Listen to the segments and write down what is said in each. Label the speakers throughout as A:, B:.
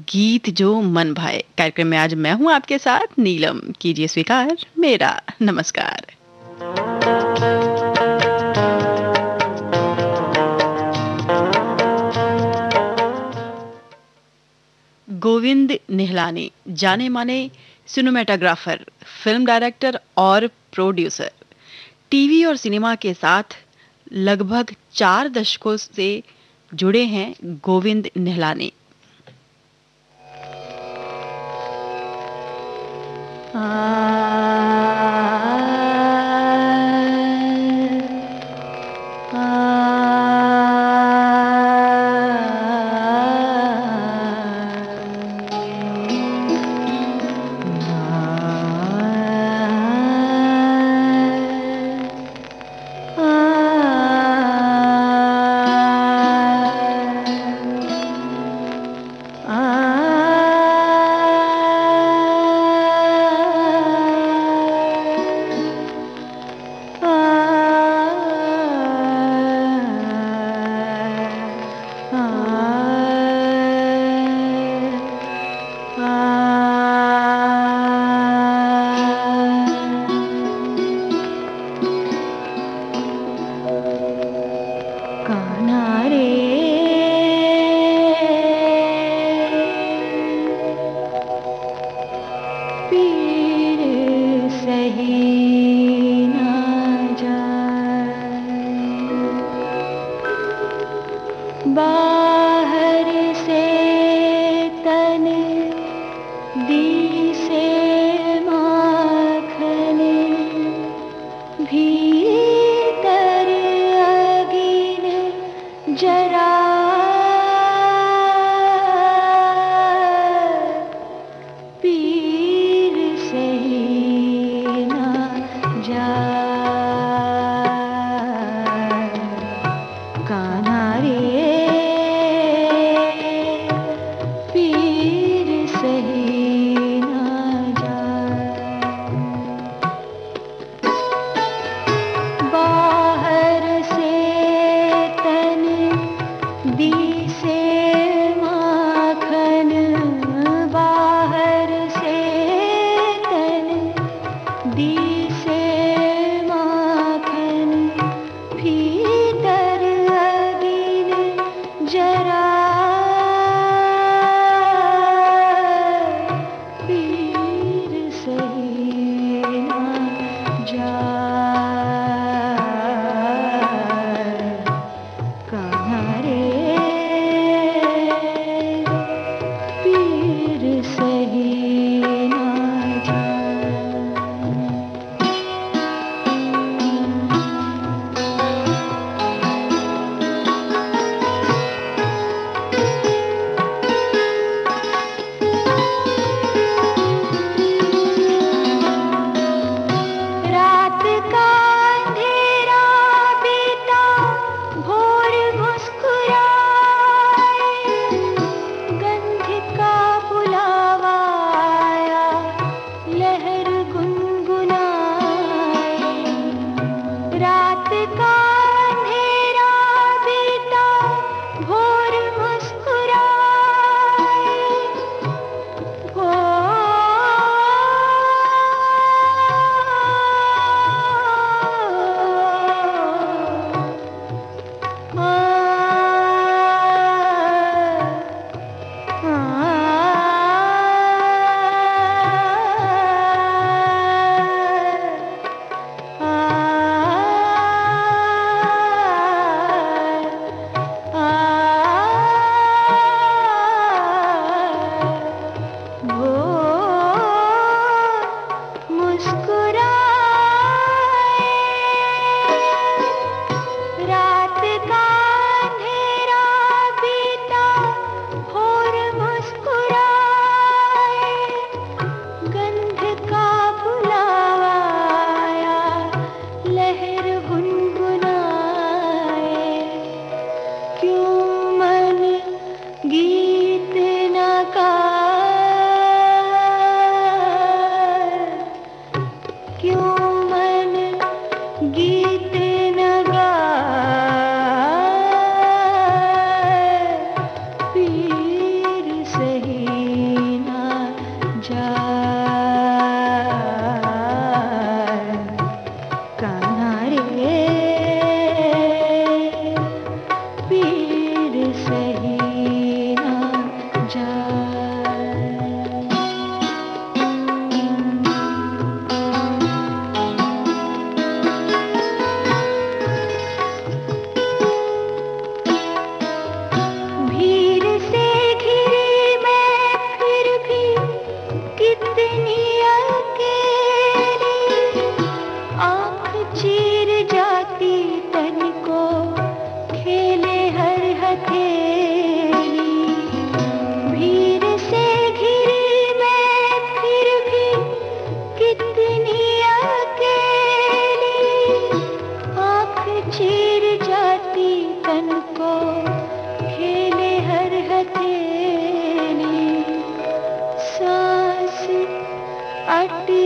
A: गीत जो मन भाए कार्यक्रम में आज मैं हूं आपके साथ नीलम। कीजिए स्वीकार मेरा नमस्कार। गोविंद निहलानी जाने माने सिनेमेटोग्राफर, फिल्म डायरेक्टर और प्रोड्यूसर। टीवी और सिनेमा के साथ लगभग 4 दशकों से जुड़े हैं गोविंद निहलानी।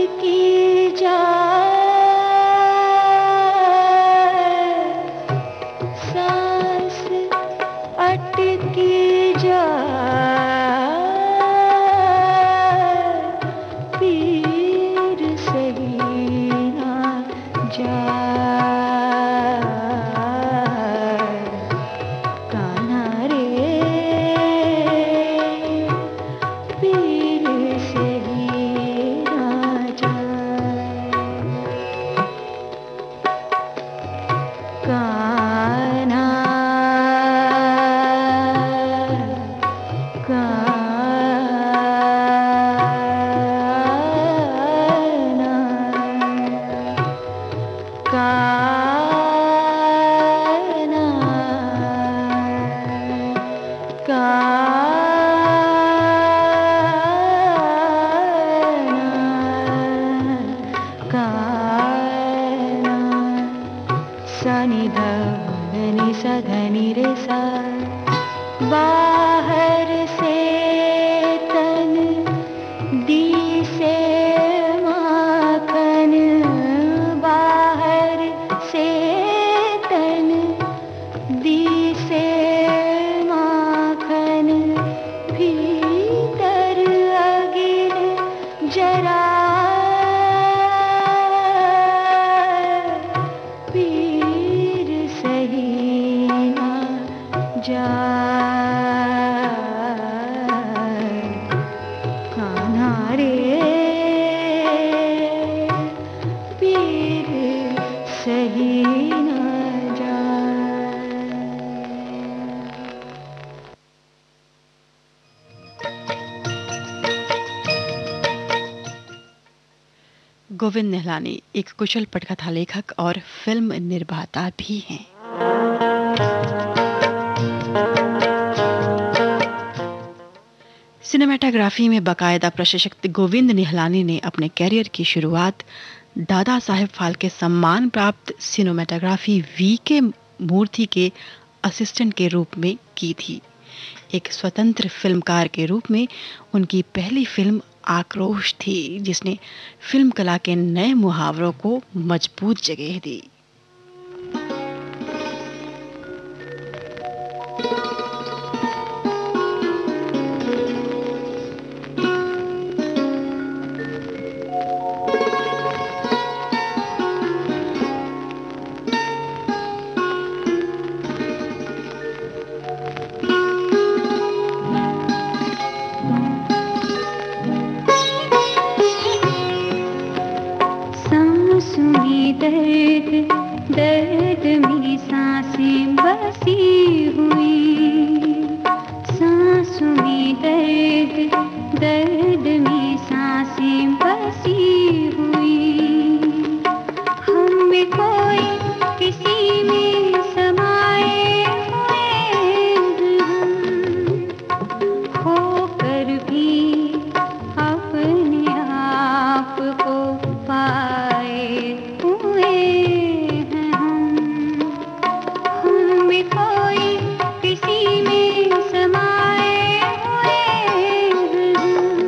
B: की जाए, सांस अटकी जाए, पीर सही ना जाए, कान्हा रे पीर सही ना जाए, कान्हा सनि धनि सा धनि रे सा, बाहर से तन दी से माखन, बाहर से तन दी से माखन, भीतर अगिन जरा, पीर सही ना जाए, कान्हा रे पीर सही ना जाए।
A: गोविंद निहलानी एक कुशल पटकथा लेखक और फिल्म निर्माता भी हैं। सिनेमेटोग्राफी में बाकायदा प्रशिक्षित गोविंद निहलानी ने अपने कैरियर की शुरुआत दादा साहेब फाल्के सम्मान प्राप्त सिनेमेटोग्राफी वी के मूर्ति के असिस्टेंट के रूप में की थी। एक स्वतंत्र फिल्मकार के रूप में उनकी पहली फिल्म आक्रोश थी, जिसने फिल्म कला के नए मुहावरों को मजबूत जगह दी।
B: दर्द में सांसें बसी हुई, सांसों में दर्द में सांसें बसी हुई, हम में कोई किसी में समाए हुए हम, होकर भी अपने आप को पाए हुए हैं हम में कोई किसी में समाए हुए हैं।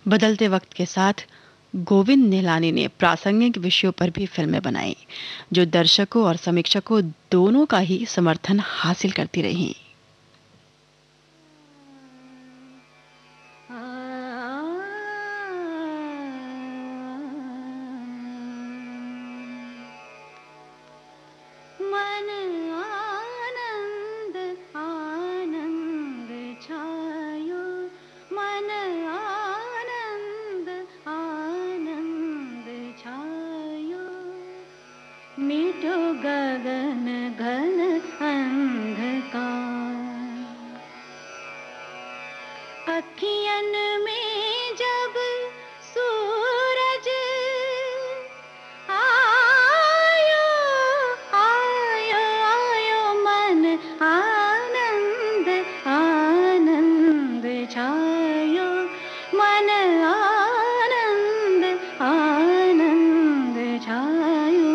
A: बदलते वक्त के साथ गोविंद निहलानी ने प्रासंगिक विषयों पर भी फिल्में बनाई, जो दर्शकों और समीक्षकों दोनों का ही समर्थन हासिल करती रहीं।
B: मन आनंद आनंद छायो, मन आनंद आनंद छायो, मिटो गगन घन अंधकार, अखियन में जब सूरज आयो आयो आयो, मन आनंद आनंद छायो, मन आनंद आनंद छायो,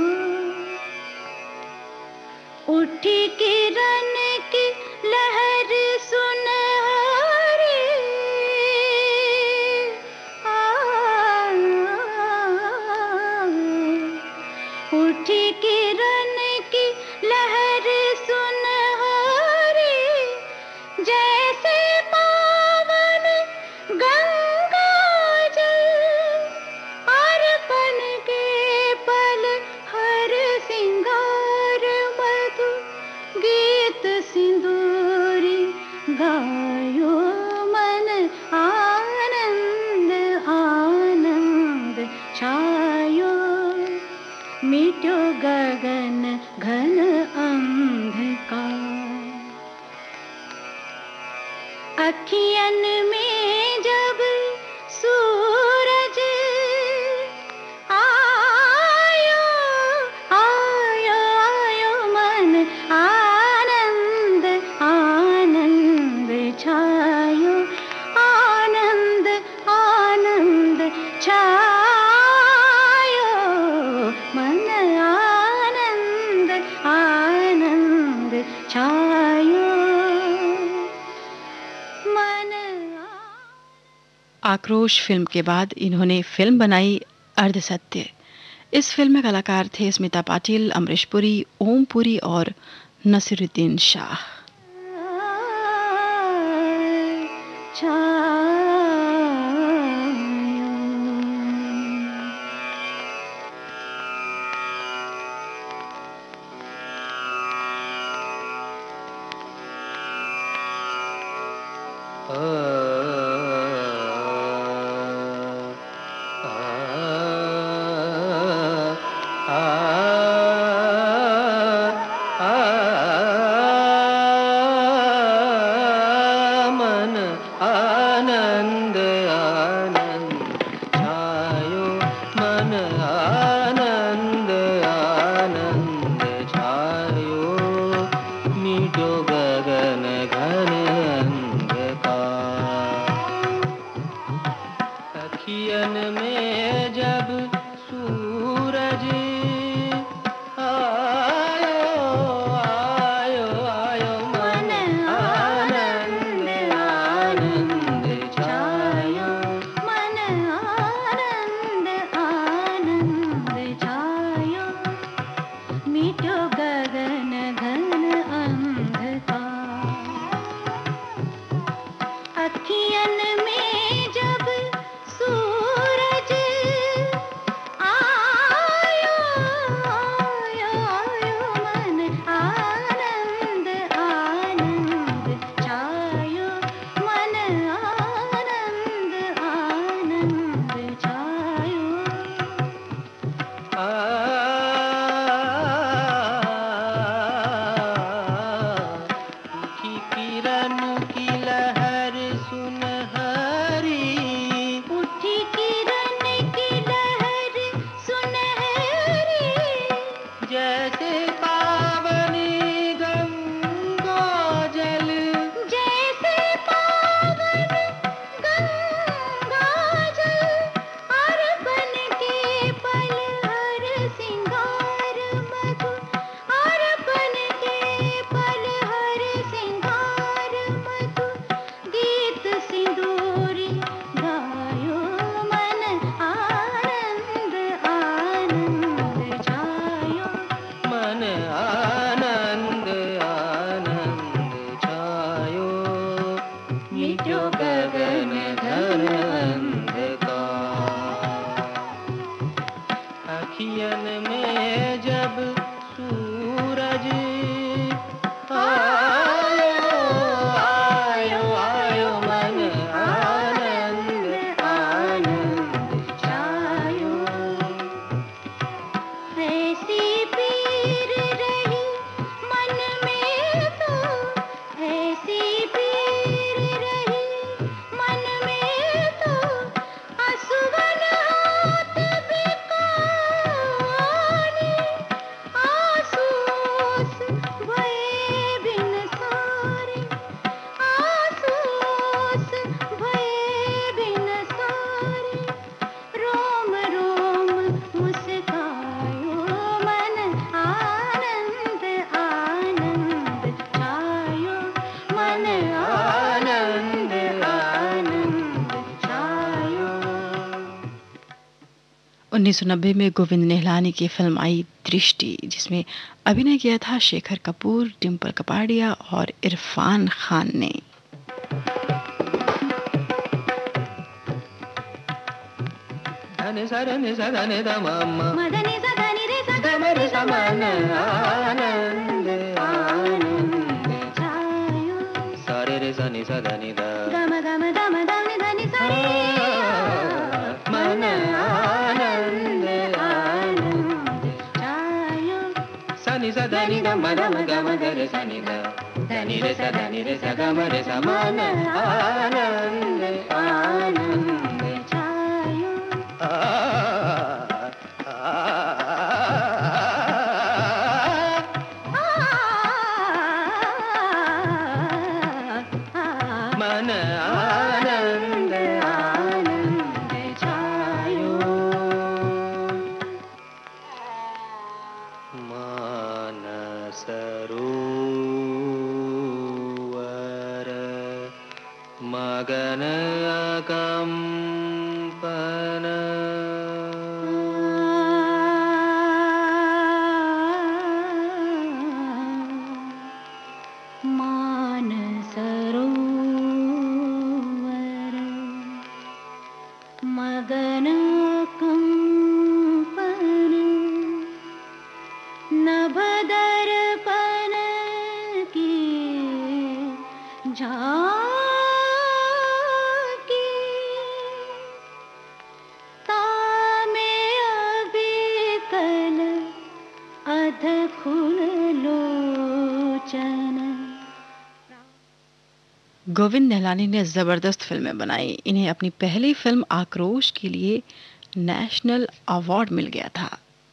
B: उठी किरण की लहर सुनहरी, उठी किरण की लहर सुनहरी, जैसे पावन गंगा जल, अर्पण के पल हर सिंगार मधु, गीत सिंदूरी गायो, मन आनंद आनंद छायो, मिटो गगन घन अंधकार, अखियन में जब सूरज आयो आयो आयो, मन आनंद आनंद छायो, आनंद आनंद छायो, मन आनंद आनंद छायो, मन
A: आक्रोश फिल्म के बाद इन्होंने फिल्म बनाई अर्धसत्य। इस फिल्म में कलाकार थे स्मिता पाटिल, अमरीश पुरी, ओम पुरी और नसीरुद्दीन शाह।
C: मन आनंद आनंद छायो, मन आनंद आनंद छायो, मिटो गगन घन अंधकार। मिटो गगन घन अंधकार। अखियन में जब सूरज आयो आयो आयो मन आनंद आनंद छायो।
B: ऐसी पीर रही मन में तो, ऐसी पीर रही मन में तो, आंसुअन हाथ बिकाने, आंसूस भये बिन सारे, आंसूस भये बिन सारे। रोम रोम मुस्कायो मन आनंद आनंद छायो, मन
C: आनंद आनंद छायो।
A: 1990 में गोविंद निहलानी की फिल्म आई दृष्टि, जिसमें अभिनय किया था शेखर कपूर, डिम्पल कपाड़िया और इरफान खान ने।
C: धनि सरनि सधनि दमम
B: मदनि सदनि रे
C: गमरि समन आनंद आनंद
B: छायो,
C: सारे रे सनि सधनि द
B: गम गम दम दनि धनि सरे,
C: मन आनंद
B: आनंद छायो।
C: सनि सधनि गम दम गम गरे सनि द धनि रे स गम रे स मन आनंद आनंद
B: छायो,
C: मन आनंद आनंद छायो। मानस सरोवर मगन अकंपन
B: मानसरोवर मगन कंपन, नभ दर्पण की झांकी, तामे अविकल अधखुल लोचन।
A: गोविंद निहलानी ने जबरदस्त फिल्में बनाई। इन्हें अपनी पहली फिल्म आक्रोश के लिए नेशनल अवार्ड मिल गया था।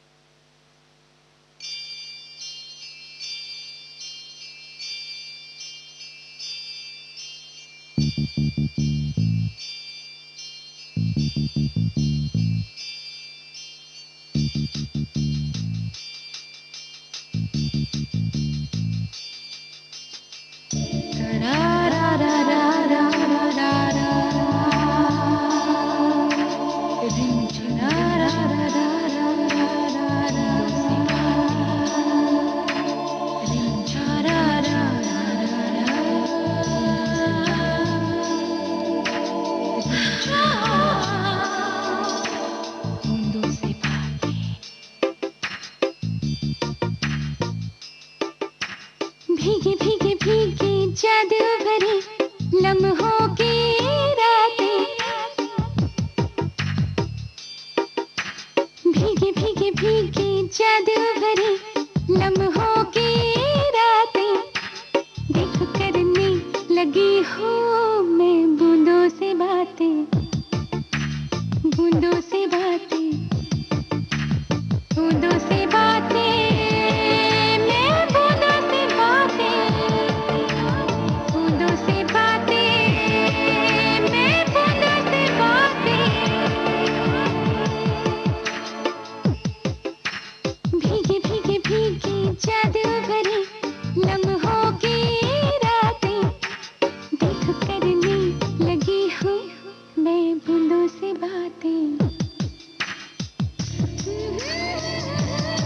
B: भीगी भीगी भीगी जादू भरी लम्हों की रातें, भीगी भीगी भीगी जादू भरी लम्हों की रातें, देख करने लगी हूँ मैं बूंदों से बातें, बूंदों से बातें, बूंदों से बातें। जादू भरी लम्हों की रातें, देख करने लगी हूँ मैं बूंदों से बातें।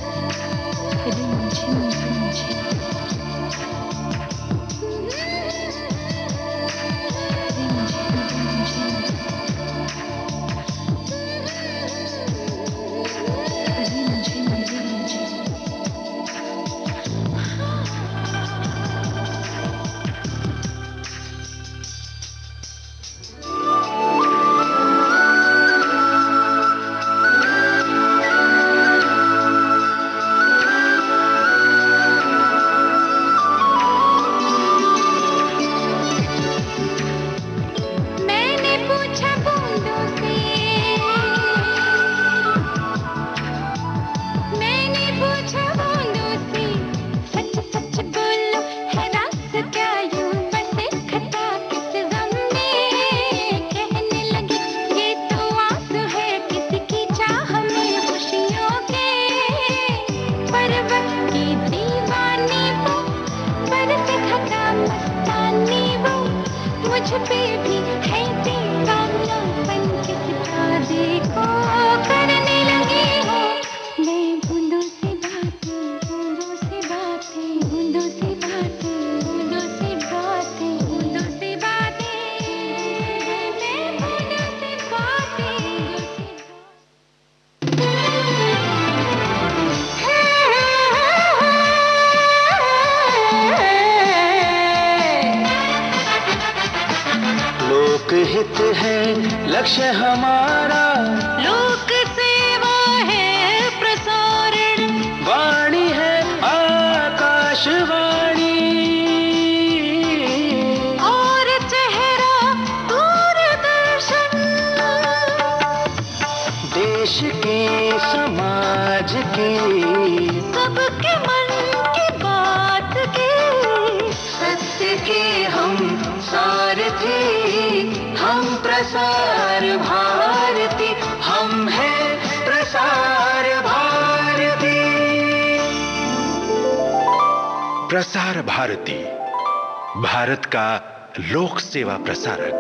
B: मुझ पे भी है दीवानापन किसका देखो करने लगी हो मैं बूंदों से बातें बूंदों से बातें बूंदों से बातें बूंदों से बातें बूंदों से बातें मैं बूंदों से बातें
C: लोकहित है लक्ष्य हमारा
B: लोक सेवा है प्रसारण
C: वाणी है आकाशवाणी
B: और चेहरा दूरदर्शन
C: देश की समाज की
B: सबके मन की बात की
C: सत्य के हम सारथी हम प्रसार भारती हम हैं प्रसार भारती
D: प्रसार भारती भारत का लोक सेवा प्रसारक।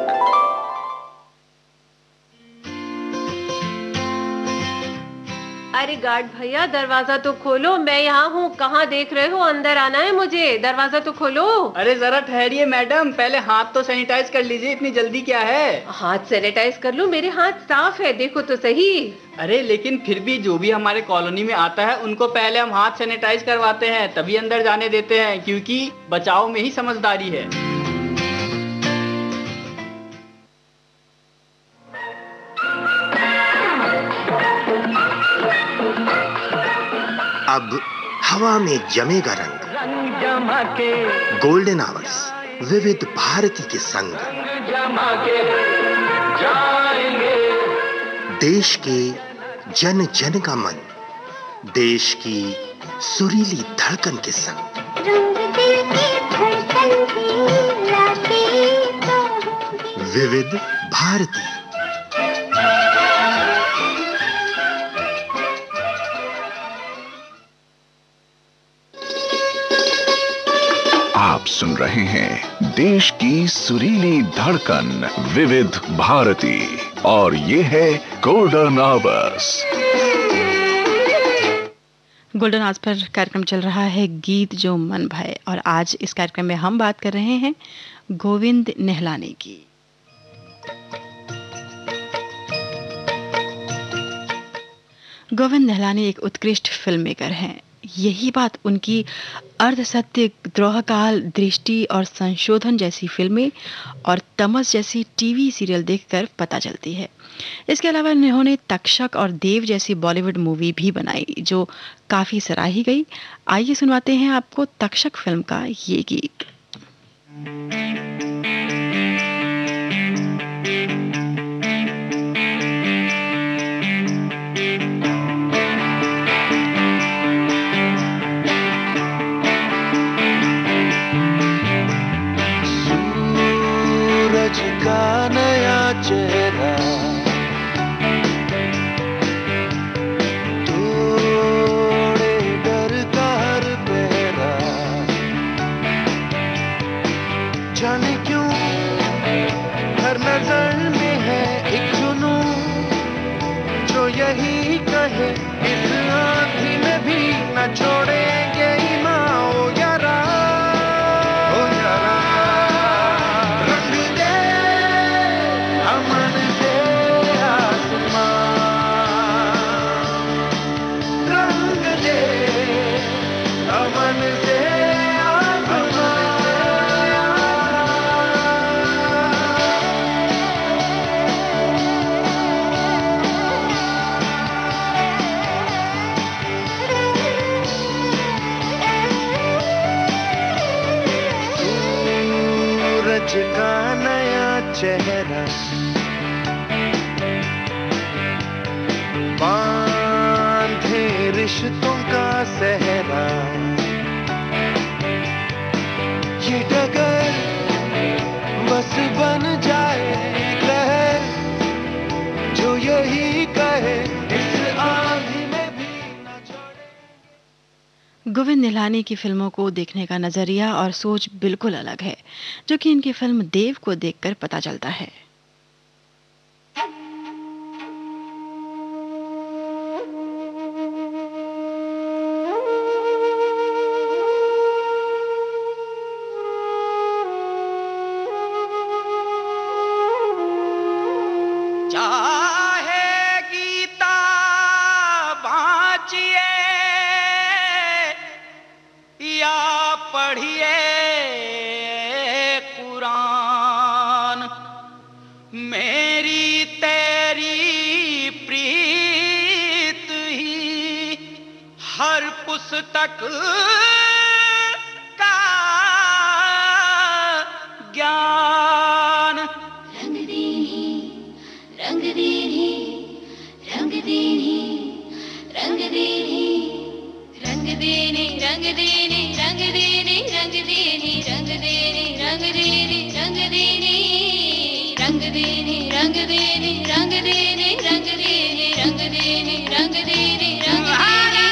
E: अरे गार्ड भैया दरवाजा तो खोलो, मैं यहाँ हूँ। कहाँ देख रहे हो? अंदर आना है मुझे, दरवाजा तो खोलो।
F: अरे जरा ठहरिए मैडम, पहले हाथ तो सैनिटाइज कर लीजिए, इतनी जल्दी क्या है?
E: हाथ सैनिटाइज कर लूं? मेरे हाथ साफ है, देखो तो सही।
F: अरे लेकिन फिर भी जो भी हमारे कॉलोनी में आता है उनको पहले हम हाथ सैनिटाइज करवाते हैं, तभी अंदर जाने देते हैं, क्योंकि बचाव में ही समझदारी है।
G: अब हवा में जमेगा रंग
C: जमा के
G: गोल्डन आवर्स विविध भारती के संग
C: जमा के जाएंगे
G: देश के जन जन का मन देश की सुरीली धड़कन के संग
B: रंग दिल की धड़कन की रातें तो
G: विविध भारती।
H: आप सुन रहे हैं देश की सुरीली धड़कन विविध भारती और ये है golden hours.
A: Golden hours per कार्यक्रम चल रहा है गीत जो मन भाए और आज इस कार्यक्रम में हम बात कर रहे हैं गोविंद निहलानी की। गोविंद निहलानी एक उत्कृष्ट फिल्म मेकर हैं। यही बात उनकी अर्धसत्य, द्रोहकाल, दृष्टि और संशोधन जैसी फिल्में और तमस जैसी टीवी सीरियल देखकर पता चलती है। इसके अलावा इन्होंने तक्षक और देव जैसी बॉलीवुड मूवी भी बनाई जो काफी सराही गई। आइए सुनवाते हैं आपको तक्षक फिल्म का ये गीत।
C: का नया चेहरा तोड़े डर का हर पहरा जाने क्यों हर नजर में है एक जुनून जो यही कहे इस आँखी में भी न छोड़ेंगे ईमान ओ यारा ओ यारा रंग दे अमन से आसमान रंग दे अमन से सूरज का नया चेहरा बांधे रिश्तों का सहरा ये डगर बस बन जाए लहर जो यही कहे इस आंधी में भी न छोड़े।
A: गोविंद निहलानी की फिल्मों को देखने का नजरिया और सोच बिल्कुल अलग है, जो कि इनकी फिल्म देव को देखकर पता चलता है।
F: चाहे गीता बाँचिए या पढ़िए कुरान, मेरी तेरी प्रीत ही हर पुस्तक का ज्ञान।
B: रंग देनी रंग देनी रंग देनी रंग देनी रंग देनी रंग देनी रंग देनी रंग देनी रंग देनी रंग देनी रंग देनी रंग देनी रंग देनी रंग देनी रंग देनी रंग देनी रंग देनी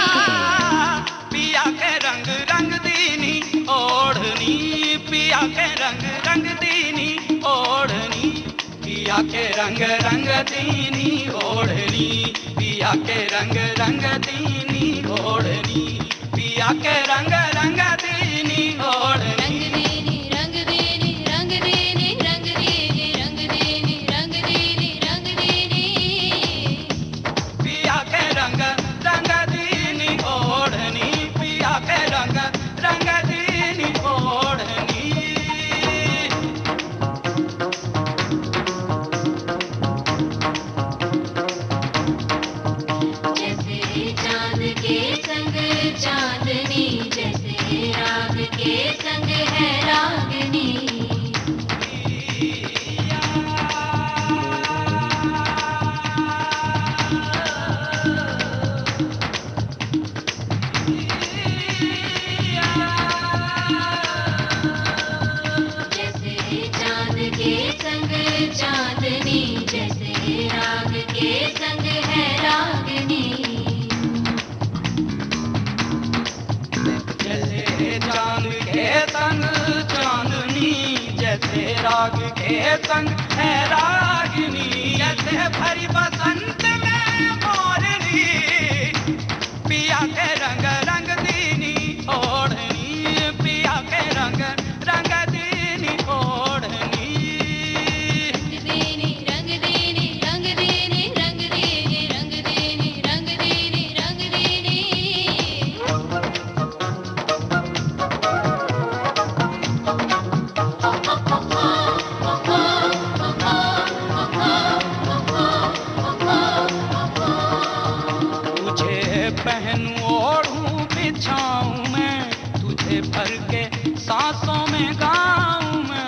F: पिया के रंग रंग देनी ओढ़नी, पिया के रंग रंग देनी ओढ़नी, पिया के रंग रंग देनी ओढ़नी, पिया के रंग रंग देनी ओढ़नी, पिया के रंग रंग देनी ओढ़नी।
B: रंग देनी रंग देनी रंग देनी रंग देनी रंग देनी रंग देनी
F: पिया के रंग रंग देनी ओढ़नी, पिया के रंग रंग देनी ओढ़नी।
B: जैसे चांद के संग चांदनी, जैसे राग के संग है रागनी। जैसे चांद के संग चांदनी, जैसे राग के संग है रागनी।
F: जैसे चांद के संग चांदनी, जैसे राग के संग है रागिनी, जैसे भरी बसंत में मोरनी, पिया के रंग रंग देनी ओढ़नी, पिया के रंग रंग देनी ओढ़नी।
B: रंग देनी रंग देनी रंग देनी रंग देनी रंग देनी रंग देनी रंग देनी।
F: तुझे पहनूं ओढ़ूं बिछाऊं मैं, तुझे भर के सांसों में गाऊं मैं।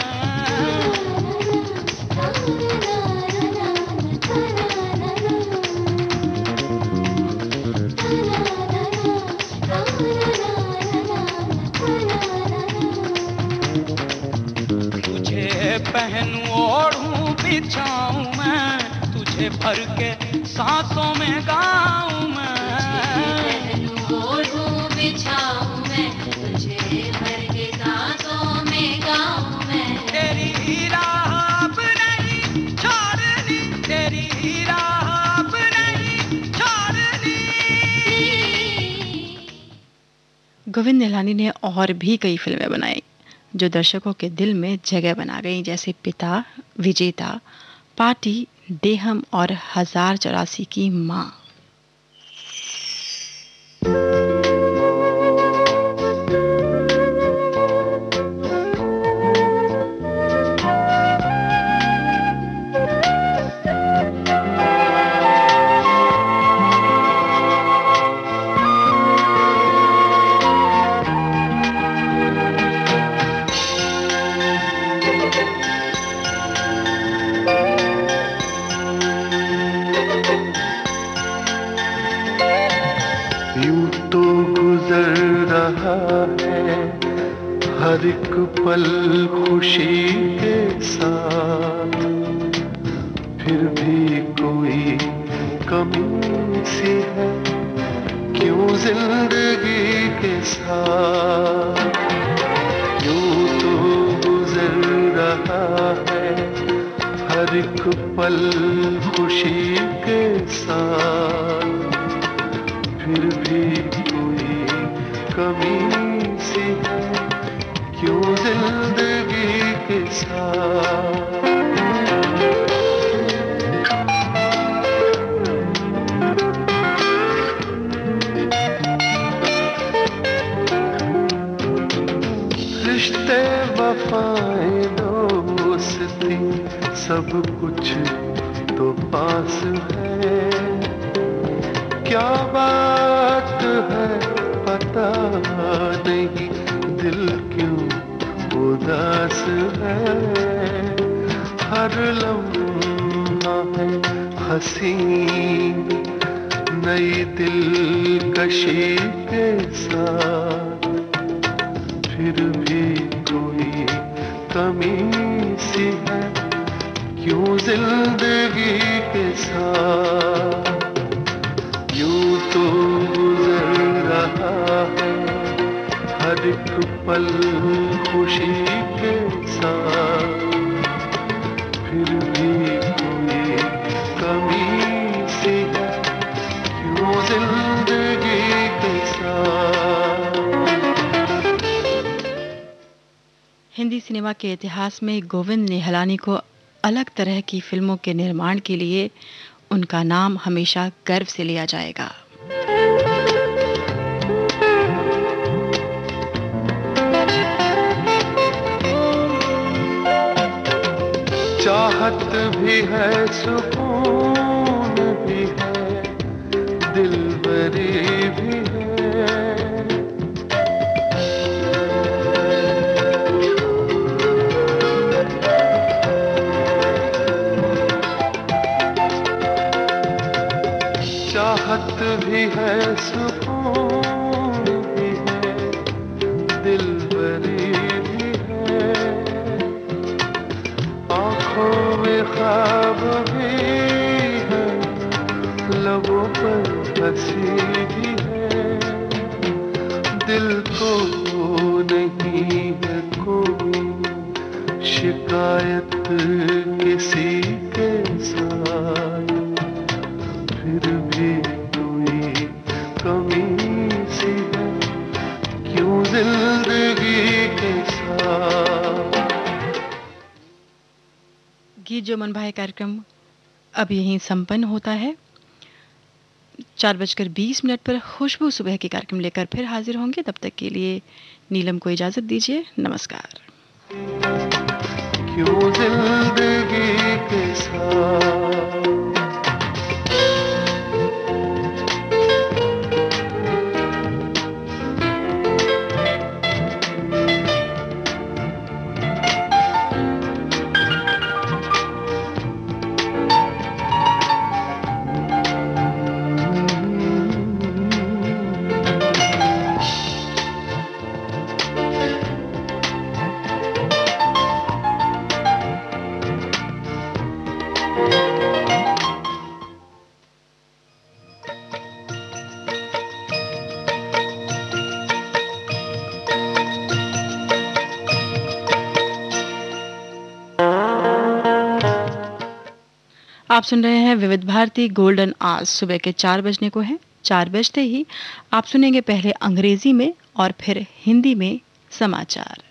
F: तुझे पहनूं ओढ़ूं बिछाऊं मैं, तुझे भर के सांसों में गाऊं मैं।
B: ओढ़ूं बिछाऊं मैं, तुझे भर के सांसों में गाऊं मैं।
F: तेरी राह अब नहीं छोड़नी, तेरी राह अब नहीं छोड़नी।
A: गोविंद निहलानी ने और भी कई फिल्में बनाई जो दर्शकों के दिल में जगह बना गई, जैसे पिता, विजेता, पार्टी, देहम और 1084 की माँ।
I: हर एक पल खुशी के साथ, फिर भी कोई कमी सी है क्यों जिंदगी के साथ यूं तो गुजर रहा है हर एक पल खुशी के साथ, फिर भी कोई कमी सी है क्यों जिंदगी के साथ। रिश्ते वफाएं दोस्ती सब कुछ तो पास है, क्या बात है पता नहीं दिल क्यों उदास है। हर लम्हा है हंसी नई दिलकशी के साथ, फिर भी कोई कमी सी है क्यों जिंदगी के साथ। यूं तो गुजर रहा है हर एक पल खुशी के साथ, फिर भी कोई कमी सी है क्यों जिंदगी के साथ।
A: हिंदी सिनेमा के इतिहास में गोविंद निहलानी को अलग तरह की फिल्मों के निर्माण के लिए उनका नाम हमेशा गर्व से लिया जाएगा।
I: चाहत भी है सुकून भी है दिलबरी भी है, चाहत भी है सुकून भी है दिलबरी भी है, आँखों में ख्वाब भी है लबों पर हंसी भी है, दिल को नहीं है कोई शिकायत किसी के साथ, फिर भी कोई कमी सी है क्यों जिंदगी के साथ।
A: गीत जो मन भाए कार्यक्रम अब यहीं संपन्न होता है। 4:20 पर खुशबू सुबह के कार्यक्रम लेकर फिर हाजिर होंगे। तब तक के लिए नीलम को इजाजत दीजिए। नमस्कार।
I: क्यों जिंदगी के साथ।
A: आप सुन रहे हैं विविध भारती गोल्डन आज। सुबह के 4 बजने को है। 4 बजते ही आप सुनेंगे पहले अंग्रेजी में और फिर हिंदी में समाचार।